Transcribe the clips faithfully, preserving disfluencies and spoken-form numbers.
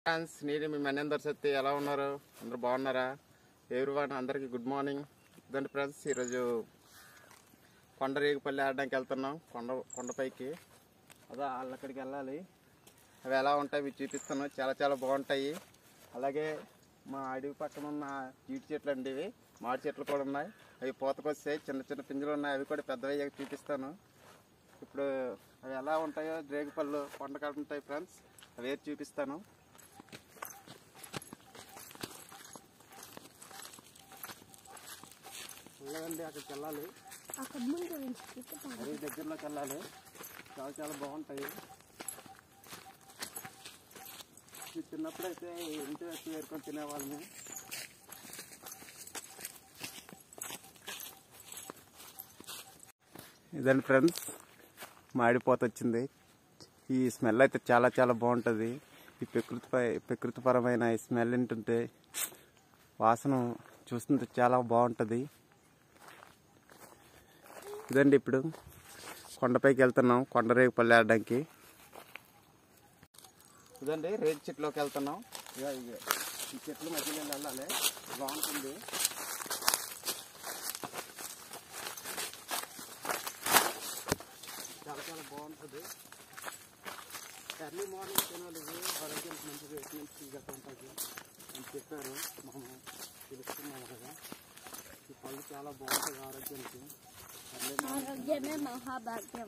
Friends, నేను మీ మనేందర్ సత్తి. ఎలా ఉన్నారు? అందరూ బాగున్నారా? ఎవరివన్ అందరికీ గుడ్ మార్నింగ్. ఇదండి ఫ్రెండ్స్, ఈరోజు కొండ రేగుపల్లి ఆడడానికి వెళ్తున్నాం. కొండ కొండపైకి అదే వాళ్ళు అక్కడికి వెళ్ళాలి. అవి ఎలా ఉంటాయి మీకు చూపిస్తాను. చాలా చాలా బాగుంటాయి. అలాగే మా అడవి పక్కన ఉన్న జీడి చెట్లు అండి, ఇవి మాడి చెట్లు కూడా ఉన్నాయి. అవి పూతకొస్తాయి, చిన్న చిన్న పింజలు ఉన్నాయి. అవి కూడా పెద్దవి చూపిస్తాను. ఇప్పుడు అవి ఎలా ఉంటాయో రేగుపళ్ళు కొండ ఉంటాయి ఫ్రెండ్స్, అవి ఏది చూపిస్తాను. వెళ్ళండి, అక్కడికి వెళ్ళాలి. అడవి దగ్గరలోకి వెళ్ళాలి. చాలా చాలా బాగుంటాయి. చిన్నప్పుడైతే ఇంటి వచ్చి ఏరుకొని తినేవాళ్ళము. ఇదండి ఫ్రెండ్స్, మాడిపోత వచ్చింది. ఈ స్మెల్ అయితే చాలా చాలా బాగుంటుంది. ఈ ప్రకృతిపై ప్రకృతిపరమైన ఈ స్మెల్ ఏంటంటే వాసన చూస్తుంటే చాలా బాగుంటుంది. ఇదండి, ఇప్పుడు కొండపైకి వెళ్తున్నాం కొండ రేగుపల్లి ఆడడానికి. ఇదండి రేగు చెట్లోకి వెళ్తున్నాం. ఈ చెట్ల మధ్యలో వెళ్ళాలి, బాగుంటుంది. చాలా చాలా బాగుంటుంది. ఎర్లీ మార్నింగ్ తినాలి. ఆరోగ్యానికి మంచిగా ఎటువంటి గట్ట ఉంటుంది అని చెప్పారు. మనం తెలుసుకున్నాం కదా. ఈ పళ్ళు చాలా బాగుంటుంది ఆరోగ్యానికి. ఆరోగ్యమే మహాభాగ్యం.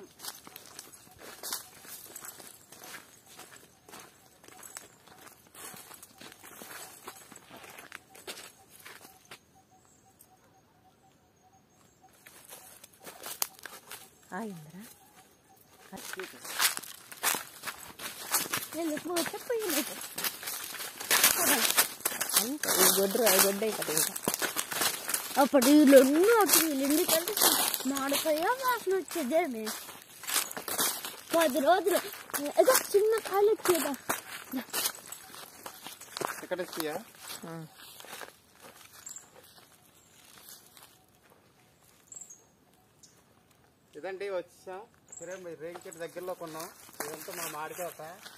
అప్పుడు వీళ్ళు అప్పుడు వీళ్ళు ఎందుకంటే మాడిపోయా వాసన వచ్చేదేమి. పది రోజులు ఏదో చిన్న కాలు వచ్చేదా ఎక్కడ వచ్చాయా? ఇదండి వచ్చాం. సరే, మీరు రేగు చెట్టు దగ్గరలో కొన్నాం. ఇదంతా మా మాడి తోట.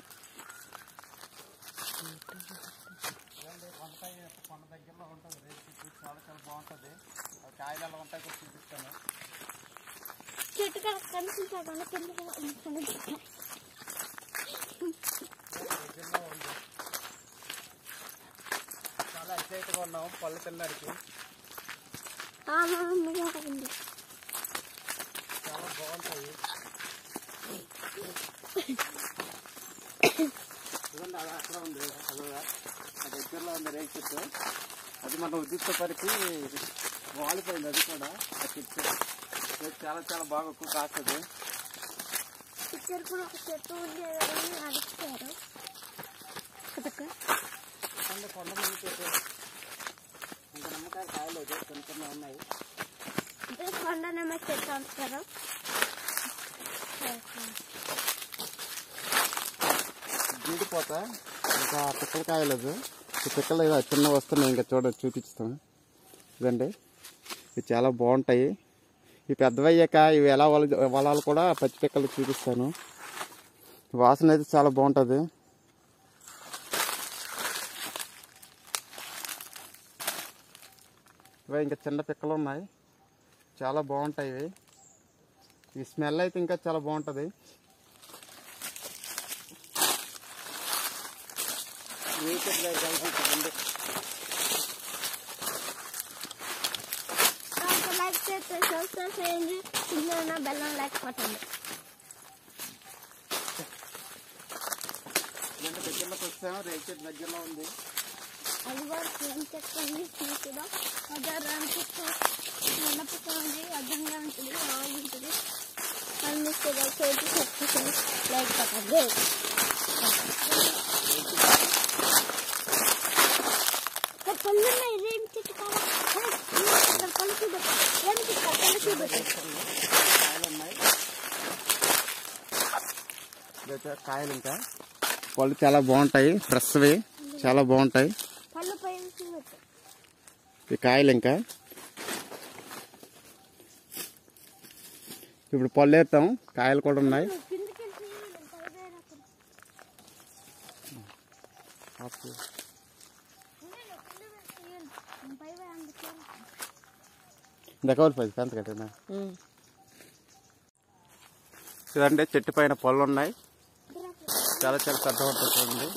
ఇదండి కొండపై కొండ దగ్గరలో ఉంటుంది రేగు చెట్టు. చాలా చాలా బాగుంటుంది. అది కాయలు ఎలా ఉంటాయి కూడా చూపిస్తాను. చెట్టు కనిపించా దగ్గరలో ఉంది. చాలా ఎక్సైట్గా ఉన్నాం పళ్ళు తినడానికి. చాలా బాగుంటాయి. ఇదండి అది అక్కడ ఉంది, అదే ఆ దగ్గరలో ఉంది రేగు చెట్టు. అది మన ఉద్దిష్ట పరికి వాలిపోయింది. అది కూడా ఆ చెట్టు చాలా చాలా బాగా ఎక్కువ కాస్తుంది. ఇక్కడ కూడా ఒక చెట్టు ఉండేదని అడుగుతారు. కొండ మంది చెట్టు ఇంకా నిమ్మకాయ కాయలు చిన్న చిన్న ఉన్నాయి. కొండ నిమ్మ చెట్టు అంటారు. జీడిపోత ఇంకా పిక్కల కాయలు. ఈ పిక్కలు ఏదో చిన్న వస్తున్నాయి, ఇంకా చూడ చూపిస్తాం. ఇదండి, ఇవి చాలా బాగుంటాయి. ఈ పెద్దవయ్యాక ఇవి ఎలా వల వలాలు కూడా పచ్చి పిక్కలు చూపిస్తాను. వాసన అయితే చాలా బాగుంటుంది. ఇవి ఇంకా చిన్న పిక్కలు ఉన్నాయి, చాలా బాగుంటాయి. ఇవి ఈ స్మెల్ అయితే ఇంకా చాలా బాగుంటుంది. లైక్ చేస్తే సబ్స్క్రైబ్ చేయండి. చిన్న బెల్లం లైక్ కొట్టండి. దగ్గరలోకి వచ్చాము. రేగు చెట్టు దగ్గరలో ఉంది. అది కూడా ఏం చెప్తుంది తీసుకుదా అదర్ అనిపిస్తుంది. నన్నపుతుంది, అర్థంగా ఉంటుంది, బాగుంటుంది. అన్ని చేసి సబ్స్క్రైబ్ లైక్ కొట్టండి. పళ్ళు ఏం చెట్టు కావాలి పళ్ళు చూపెట్టు. ఏమి పళ్ళు చూపెట్టు. కాయలు ఉన్నాయి, కాయలు ఇంకా పళ్ళు చాలా బాగుంటాయి. ఫ్రెష్వి చాలా బాగుంటాయి. పళ్ళు పైన చూపెట్టు. ఈ కాయలు ఇంకా ఇప్పుడు పళ్ళు వేస్తాం. కాయలు కూడా ఉన్నాయి. దక్కవలపోయింది పెంత కట్టేనా. ఇదంటే చెట్టు పైన పళ్ళు ఉన్నాయి, చాలా చాలా పెద్ద ఉంటుంది.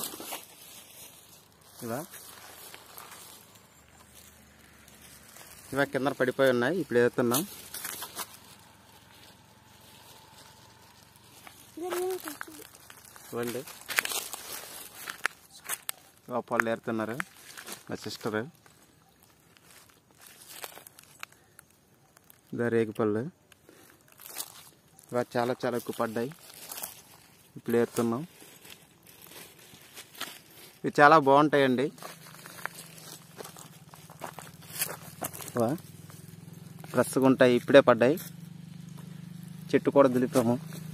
ఇవా ఇవా కింద పడిపోయి ఉన్నాయి, ఇప్పుడు ఎదుగుతున్నాం. చూడండి ఇవా పళ్ళు ఏరుతున్నారు మా సిస్టర్. ఇదా రేగి పళ్ళు, ఇవా చాలా చాలా ఎక్కువ పడ్డాయి, ఇప్పుడు ఏరుతున్నాం. ఇవి చాలా బాగుంటాయండి. ఫ్రెష్గా ఉంటాయి, ఇప్పుడే పడ్డాయి. చెట్టు కూడా దులిపాము.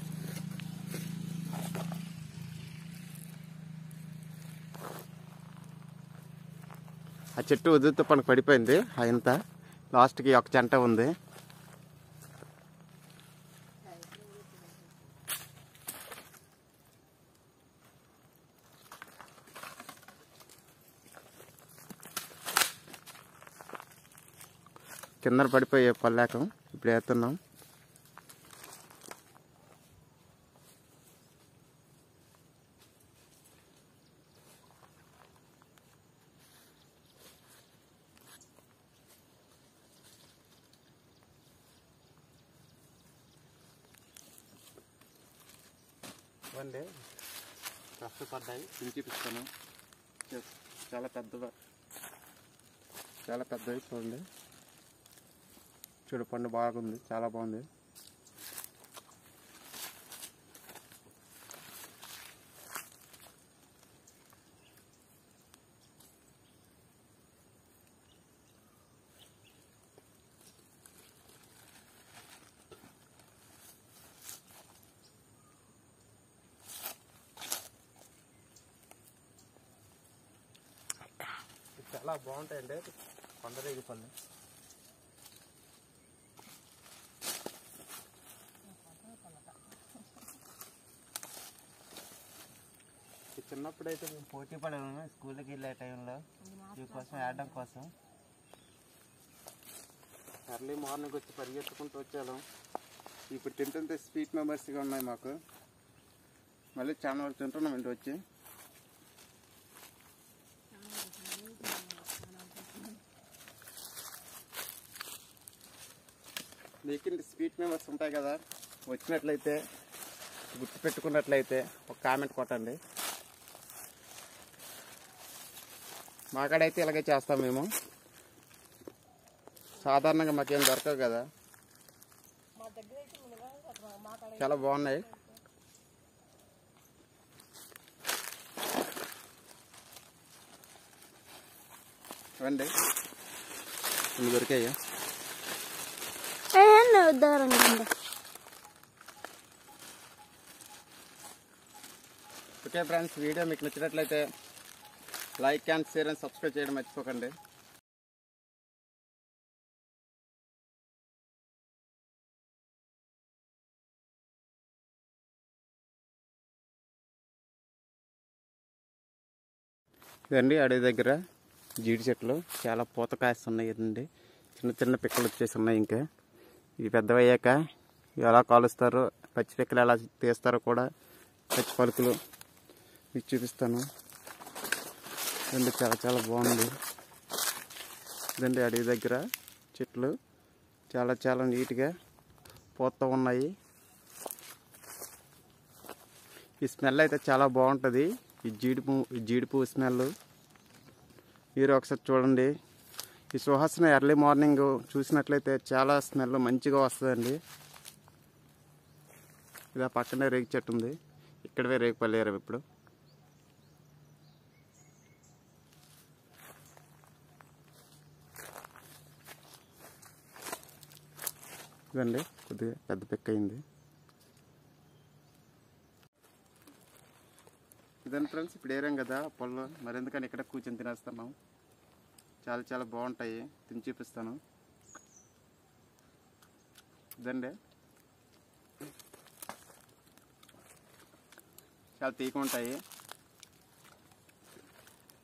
ఆ చెట్టు వదిలితో పనికి పడిపోయింది. అయింత లాస్ట్కి ఒక జంట ఉంది. కింద పడిపోయే పల్లాకం, ఇప్పుడు వేస్తున్నాం. ఇవ్వండి కష్టపడ్డాయి, చూపిస్తాను. చాలా పెద్దగా చాలా పెద్దవి చూడండి. చూడు పండు బాగుంది, చాలా బాగుంది. చాలా బాగుంటాయండి కొండరేగి పళ్ళు. చిన్నప్పుడైతే మేము పోటీ పడేవాము స్కూల్కి వెళ్ళే టైంలో, ఈ కోసం ఆడడం కోసం. ఎర్లీ మార్నింగ్ వచ్చి పరిగెత్తుకుంటూ వచ్చాము. ఇప్పుడు తింటుంటే స్వీట్ మెమరీస్గా ఉన్నాయి మాకు. మళ్ళీ చాలా వరకు తింటున్నాం ఇంటి వచ్చి. మీకు స్వీట్ మెమరీస్ ఉంటాయి కదా, వచ్చినట్లయితే గుర్తు పెట్టుకున్నట్లయితే ఒక కామెంట్ కొట్టండి. మాకాడైతే ఇలాగే చేస్తాం మేము. సాధారణంగా మాకేం దొరకవు కదా, చాలా బాగున్నాయి. రండి, ఇన్ని దొరికాయా? ఓకే ఫ్రెండ్స్, వీడియో మీకు నచ్చినట్లయితే like and share and subscribe చేయడం మర్చిపోకండి. ఇదండి అడవి దగ్గర జీడి చెట్లు చాలా పూత కాస్తున్నాయి. ఇదండి చిన్న చిన్న పిక్కలు వచ్చేసి ఉన్నాయి. ఇంకా ఇవి పెద్దవయ్యాక ఎలా కాలుస్తారో, పచ్చి పిక్కలు ఎలా తీస్తారో కూడా, పచ్చి పలుకులు మీకు చూపిస్తాను. ఇదండి చాలా చాలా బాగుంది. ఇదండి అడవి దగ్గర చెట్లు చాలా చాలా నీట్గా పూత ఉన్నాయి. ఈ స్మెల్ అయితే చాలా బాగుంటుంది. ఈ జీడిపు ఈ జీడిపు స్మెల్ మీరు ఒకసారి చూడండి. ఈ సువాసన ఎర్లీ మార్నింగ్ చూసినట్లయితే చాలా స్మెల్ మంచిగా వస్తుందండి. ఇలా పక్కనే రేగి చెట్టు ఉంది, ఇక్కడే రేగి పళ్ళు ఏరాం ఇప్పుడు. ఇదండి కొద్దిగా పెద్ద పిక్క అయింది. ఇదండి ఫ్రెండ్స్, ఇప్పుడు ఏరాం కదా పళ్ళు, మరి ఎందుకని ఇక్కడ కూర్చొని తినేస్తున్నాం. చాలా చాలా బాగుంటాయి, తిని చూపిస్తాను. ఇదండి చాలా తీగ ఉంటాయి.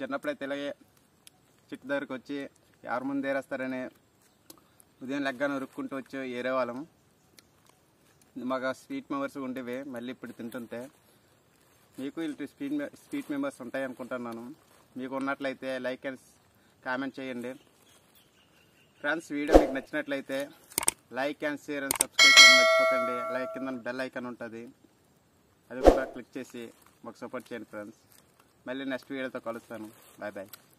చిన్నప్పుడైతే ఇలాగే చెట్టు దగ్గరకు వచ్చి ఎవరి ముందు ఏరేస్తారని ఉదయం లెగ్గాను ఉరుక్కుంటూ వచ్చి ఏరేవాళ్ళం. మాకు స్వీట్ మెమరీస్ ఉండేవి. మళ్ళీ ఇప్పుడు తింటుంటే మీకు ఇలాంటి స్వీట్ స్వీట్ మెమరీస్ ఉంటాయి అనుకుంటున్నాను. మీకు ఉన్నట్లయితే లైక్ అండ్ కామెంట్ చేయండి ఫ్రెండ్స్. వీడియో మీకు నచ్చినట్లయితే like and share and subscribe చేయడం మర్చిపోకండి. అలాగే కింద బెల్ ఐకాన్ ఉంటుంది, అది కూడా క్లిక్ చేసి మాకు సపోర్ట్ చేయండి ఫ్రెండ్స్. మళ్ళీ నెక్స్ట్ వీడియోతో కలుస్తాను. Bye bye.